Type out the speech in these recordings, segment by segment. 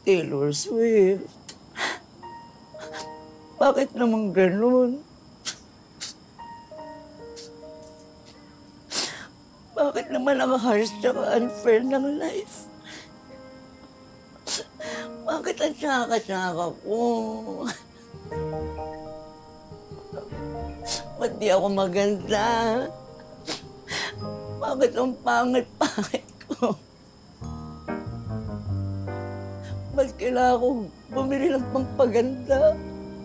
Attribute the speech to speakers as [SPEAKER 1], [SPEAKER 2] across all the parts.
[SPEAKER 1] Taylor Swift. Bakit naman ganun? Bakit naman ang harsh tsaka unfair ng life? Bakit ang tsaka-tsaka ko? Ba't di ako maganda? Bakit ang pangit-pangit ko? Ba't kailangan ko bumili ng pampaganda?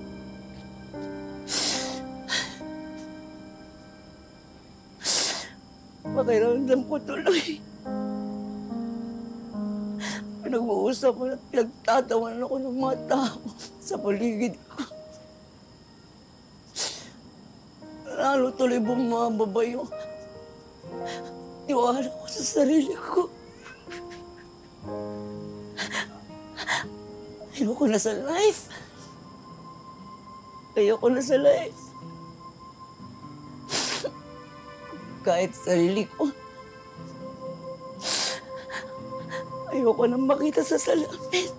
[SPEAKER 1] Pakiramdam ko tuloy. Pinag-uusap ko at pinagtatawan ako ng mga tao sa paligid ko. Lalo tuloy bumababa yung tiwala ko sa sarili ko. Ayoko na sa life. Ayoko na sa life. Kahit sarili ko. Ayoko nang makita sa salamin.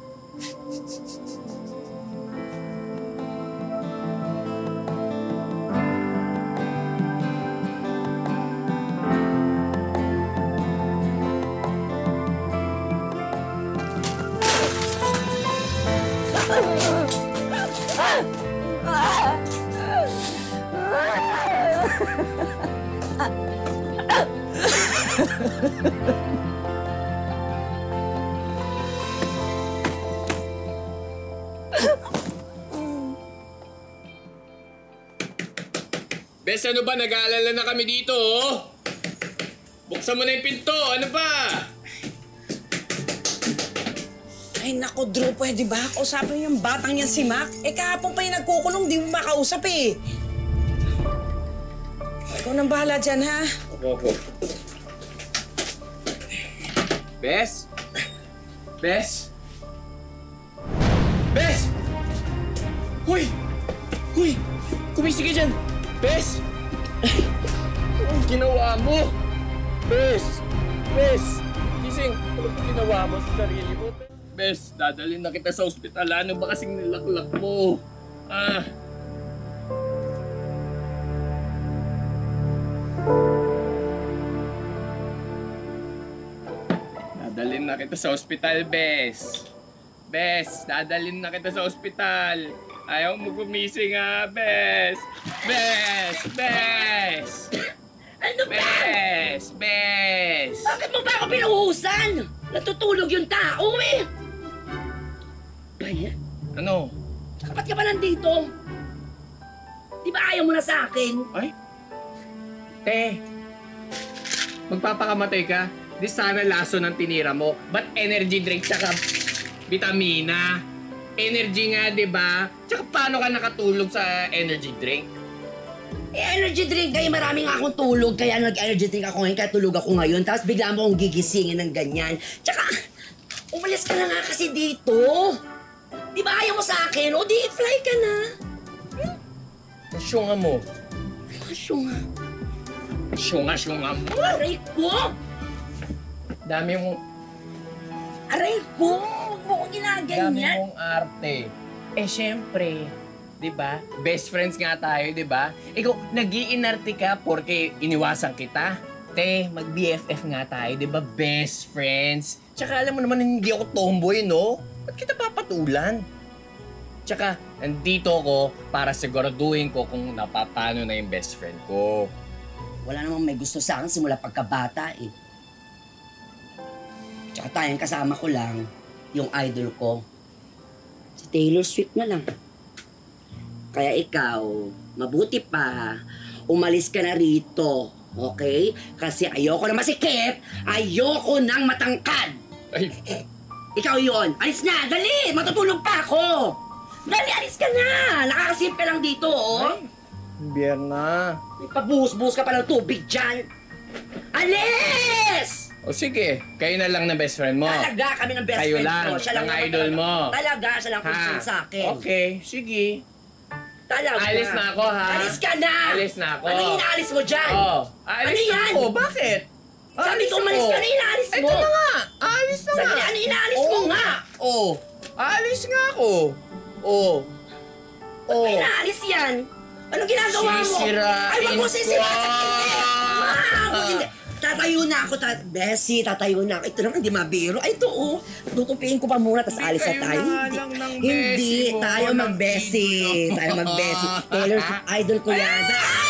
[SPEAKER 2] Bes, ano ba? Nag-aalala na kami dito, oh. Buksan mo na yung pinto. Ano ba?
[SPEAKER 3] Ay, naku, Drew, pwede ba? Kausapin yung batang yan si Mac. Eh, kahapon pa yung nagkukulong, di mo makausap eh. Ikaw nang bahala dyan, ha?
[SPEAKER 2] Opo. Bes? Bes? Bes! Huy! Huy! Kumisig ka dyan! Bes! Anong ginawa mo? Bes! Bes! Gising! Anong ginawa mo sa sarili mo? Bes, dadalhin na kita sa ospital. Ano ba kasing nilaklak mo? Dadalhin na kita sa ospital, Bes. Bes, dadalhin na kita sa ospital. Ayaw mo gumising, ha, Bes. Bes! Bes!
[SPEAKER 4] Ano ba?
[SPEAKER 2] Bes! Bes!
[SPEAKER 4] Bakit mo ba ako pinuhusan? Natutulog yung tao eh! Kaya?
[SPEAKER 2] Ano?
[SPEAKER 4] Ba't ka ba nandito? Di ba ayaw mo na sa akin?
[SPEAKER 2] Ay? Te, magpapakamatay ka? Di sana laso ng tinira mo. Ba't energy drink tsaka vitamina? Energy nga, di ba? Tsaka paano ka nakatulog sa energy drink?
[SPEAKER 4] Eh, energy drink kayo, marami nga akong tulog. Kaya nag-energy drink ako ngayon, kaya tulog ako ngayon. Tapos bigla mo akong gigisingin ng ganyan. Tsaka, umalis ka na nga kasi dito. Di ba ayaw mo sa akin? O di, fly ka na.
[SPEAKER 2] Masyunga mo.
[SPEAKER 4] Masyunga.
[SPEAKER 2] Syunga mo.
[SPEAKER 4] Aray ko!
[SPEAKER 2] Dami mong...
[SPEAKER 4] Aray ko! Huwag mo ko
[SPEAKER 2] Dami
[SPEAKER 4] ginaganyan.
[SPEAKER 2] mong arte. Eh, syempre, di ba? Best friends nga tayo, di ba? Ikaw, nag-iinarte ka porque iniwasan kita. Te, mag-BFF nga tayo, di ba? Best friends. Tsaka alam mo naman, hindi ako tomboy, no? Ba't kita papatulan? Tsaka, nandito ako para siguraduhin ko kung napapano na yung best friend ko.
[SPEAKER 4] Wala namang may gusto sa akin simula pagkabata eh. Tsaka tayong kasama ko lang, yung idol ko. Si Taylor Swift na lang. Kaya ikaw, mabuti pa, umalis ka na rito, okay? Kasi ayoko na masikip, ayoko nang matangkad.
[SPEAKER 2] Ay,
[SPEAKER 4] Ikaw yon, alis na, dali, matutulog pa ako. Dali, alis ka na, nakakasip ka lang dito, oh.
[SPEAKER 2] biyerna.
[SPEAKER 4] May pabuhos-buhos ka pa ng tubig dyan. Alis!
[SPEAKER 2] O sige, kayo na lang na best friend mo.
[SPEAKER 4] Talaga kami ng best
[SPEAKER 2] Kayo
[SPEAKER 4] friend
[SPEAKER 2] lang,
[SPEAKER 4] ko. Siya lang
[SPEAKER 2] ng
[SPEAKER 4] naman
[SPEAKER 2] idol
[SPEAKER 4] talaga.
[SPEAKER 2] mo.
[SPEAKER 4] Talaga, siya lang concern sa akin.
[SPEAKER 2] Okay, sige.
[SPEAKER 4] Talaga.
[SPEAKER 2] Alis na ako, ha?
[SPEAKER 4] Alis ka na!
[SPEAKER 2] Alis na ako.
[SPEAKER 4] Ano yung inaalis mo dyan?
[SPEAKER 2] Oh, alis
[SPEAKER 4] Ano
[SPEAKER 2] na
[SPEAKER 4] yan?
[SPEAKER 2] ako. Bakit?
[SPEAKER 4] Sabi ko, umalis ka na, inaalis mo.
[SPEAKER 2] Ito na nga. Alis na nga.
[SPEAKER 4] Sabi niya, ano inaalis mo nga?
[SPEAKER 2] Oh, Aalis nga ako. Oh. Oh.
[SPEAKER 4] May naalis yan. Anong ginagawa mo?
[SPEAKER 2] Sisirain
[SPEAKER 4] Ay, wag mo sisirain.
[SPEAKER 2] ko.
[SPEAKER 4] Hindi. Tatayo na ako. Bessie, tatayo na ako. Ito naman, hindi mabiro. Ay, ito tutupiin ko pa muna, tapos alis na tayo. Hindi. Tayo mag-Bessie. Tayo mag-Bessie. Taylor Swift, idol ko yan.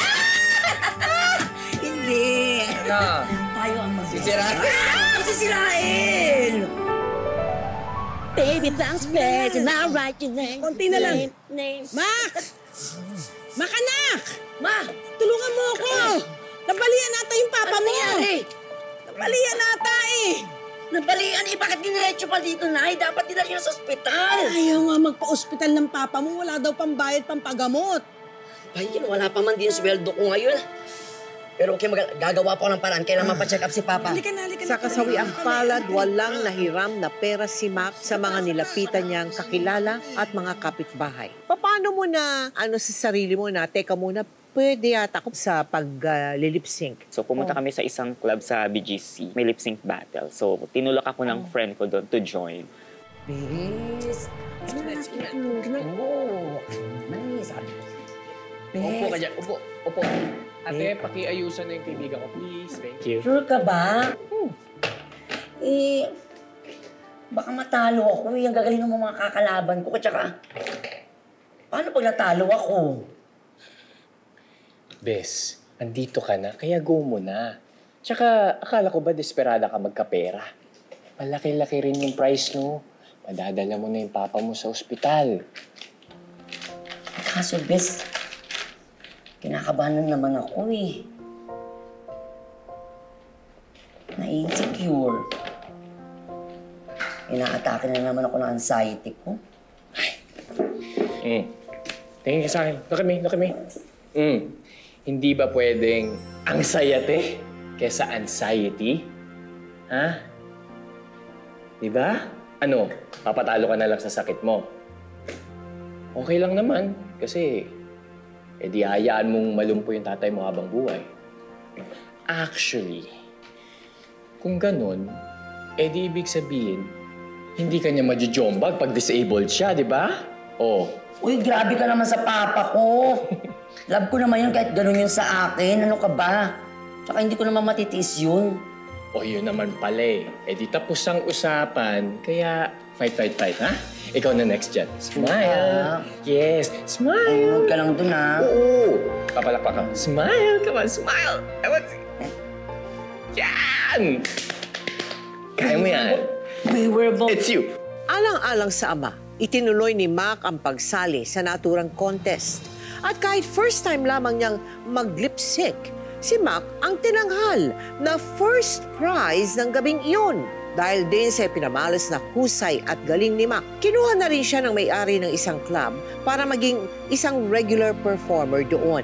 [SPEAKER 4] Hindi.
[SPEAKER 2] Na.
[SPEAKER 4] Tayo ang mag-Bessie.
[SPEAKER 2] Sisirain.
[SPEAKER 4] Sisirain! Baby, thanks, Bessie. Now write your name.
[SPEAKER 3] Konti na lang.
[SPEAKER 4] Name.
[SPEAKER 3] Mac! Mac, anak!
[SPEAKER 4] Ma!
[SPEAKER 3] Tulungan mo ako! Nabalian nata yung papa
[SPEAKER 4] Ano
[SPEAKER 3] mo!
[SPEAKER 4] nangyari?
[SPEAKER 3] Nabalian nata eh!
[SPEAKER 4] Nabalian eh, bakit diniretso pa dito, Nay? Dapat dinali na sa ospital.
[SPEAKER 3] Ayaw nga magpa-ospital ng papa mo. Wala daw pambayad, pampagamot.
[SPEAKER 4] Ay, wala pa man din sweldo ko ngayon. Pero okay, gagawa pa ako ng paraan. Kailangan mapacheck up si Papa.
[SPEAKER 3] Halika na.
[SPEAKER 5] Sa kasawiang palad, walang nahiram na pera si Mac sa mga nilapitan niyang kakilala at mga kapitbahay. Paano mo na, sa sarili mo na, teka muna, pwede yata ako sa pag-lip sync.
[SPEAKER 6] So pumunta kami sa isang club sa BGC, may lip sync battle. So tinulak ako ng friend ko doon to join.
[SPEAKER 4] Bis. Oo. May sabi ko.
[SPEAKER 2] Upo ka dyan. Upo. Ate, pakiayusan na yung kaibigan ko, please. Thank you.
[SPEAKER 4] Sure ka ba? Baka matalo ako. Ang gagaling ng mga kakalaban ko. Tsaka, paano pag natalo ako?
[SPEAKER 2] Bes, andito ka na, kaya go mo na. Tsaka, akala ko ba desperada ka magkapera? Malaki-laki rin yung price, no? Madadala mo na yung papa mo sa ospital.
[SPEAKER 4] Kaso, Bes, kinakabahan na naman ako eh. Na-insecure. Inaatake na naman ako ng anxiety ko.
[SPEAKER 2] Tingin ka sa akin. Look at me. Hindi ba pwedeng anxiety kesa anxiety? Ha? Diba? Ano? Papatalo ka na lang sa sakit mo. Okay lang naman. Kasi, di hayaan mong malumpo yung tatay mo habang buhay. Actually, kung ganun, di ibig sabihin, hindi ka niya majujombag pag disabled siya, di ba? Oh.
[SPEAKER 4] Uy, grabe ka naman sa papa ko. Love ko naman yun kahit ganun yun sa akin. Ano ka ba? Tsaka hindi ko naman matitiis yun.
[SPEAKER 2] O yun naman pala eh. Di tapos ang usapan, kaya fight, ha? Ikaw na next dyan. Smile! Yes, smile!
[SPEAKER 4] Huwag ka lang dun, ha?
[SPEAKER 2] Oo! Papalakpak ka. Smile! Come on, smile! I want to... Yan! Kaya mo yan.
[SPEAKER 4] We were both...
[SPEAKER 2] It's you.
[SPEAKER 5] Alang-alang sa ama, itinuloy ni Mac ang pagsali sa naturang contest. At kahit first time lamang niyang mag-lip sync, si Mac ang tinanghal na first prize ng gabing iyon. Dahil din sa pinamalas na husay at galing ni Mac, kinuha na rin siya ng may-ari ng isang club para maging isang regular performer doon.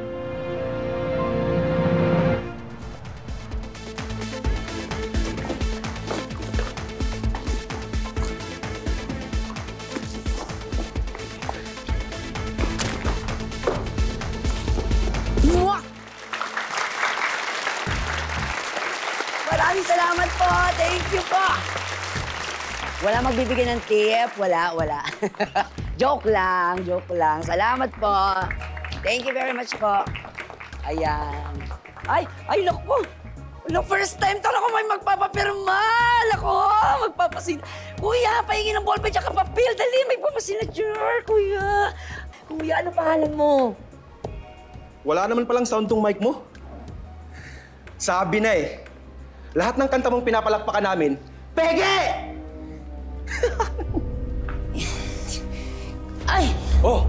[SPEAKER 1] Maraming salamat po. Thank you po. Wala magbibigay ng tip. Wala. Joke lang. Salamat po. Thank you very much po. Ayan. Ay, naku po. First time talaga may magpapapirma. Naku, magpapasin. Kuya, pahingi ng ballpen tsaka papel. Dali, may papasignature, kuya. Kuya, ano pangalan mo?
[SPEAKER 7] Wala naman palang sound tong mic mo. Sabi na eh. Lahat ng kanta mong pinapalakpakan namin, pege!
[SPEAKER 1] Ay!
[SPEAKER 7] Oh!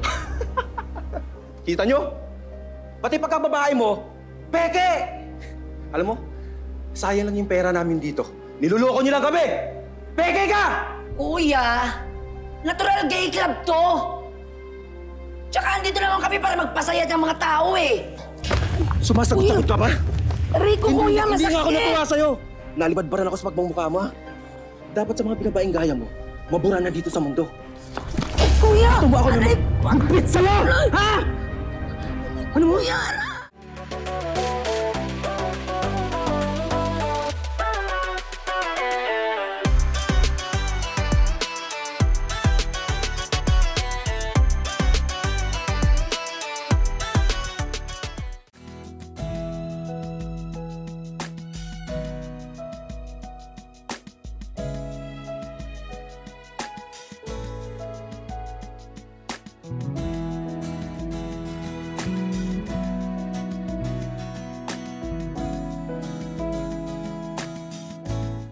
[SPEAKER 7] Kita nyo? Pati pagkababae mo, pege! Alam mo, sayang lang yung pera namin dito. Niluloko nyo lang kami! Pege ka!
[SPEAKER 1] Kuya, natural gay club to. Tsaka andito naman kami para magpasaya ng mga tao eh.
[SPEAKER 7] Sumasagot-sagot ka ba?
[SPEAKER 1] Rico, kuya,
[SPEAKER 7] Hindi nga ako
[SPEAKER 1] masakit.
[SPEAKER 7] natuwa sa'yo. Nalibadbaran ako sa pagmamukha mo, ha? Dapat sa mga binabaing gaya mo, mabura na dito sa mundo.
[SPEAKER 1] Kuya!
[SPEAKER 7] Tuwa ako naman. Gupit sa'yo! Ha? Ano mo?
[SPEAKER 1] Kuya,